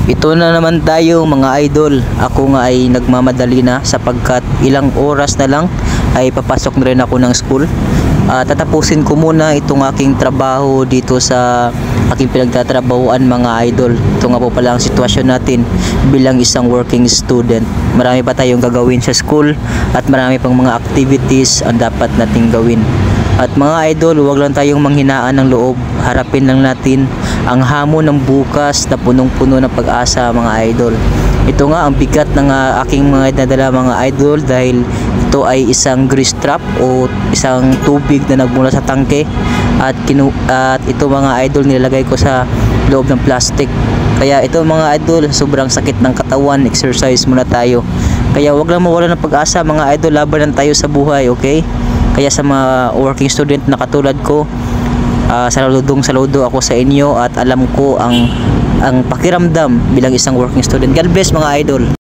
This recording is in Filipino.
Ito na naman tayo mga idol. Ako nga ay nagmamadali na sapagkat ilang oras na lang ay papasok na rin ako ng school. Tatapusin ko muna itong aking trabaho dito sa aking pinagtatrabahuan mga idol. Ito nga po pala ang sitwasyon natin bilang isang working student. Marami pa tayong gagawin sa school at marami pang mga activities ang dapat nating gawin. At mga idol, huwag lang tayong manghinaan ng loob. Harapin lang natin ang hamon ng bukas na punong-puno ng pag-asa mga idol. Ito nga ang bigat ng aking mga nadala mga idol dahil ito ay isang grease trap o isang tubig na nagmula sa tangke at ito mga idol nilalagay ko sa loob ng plastic. Kaya ito mga idol, sobrang sakit ng katawan, exercise muna tayo. Kaya wag lang mawala ng pag-asa mga idol, laban tayo sa buhay, okay? Kaya sa mga working student na katulad ko, saludo ako sa inyo at alam ko ang pakiramdam bilang isang working student. God bless mga idol.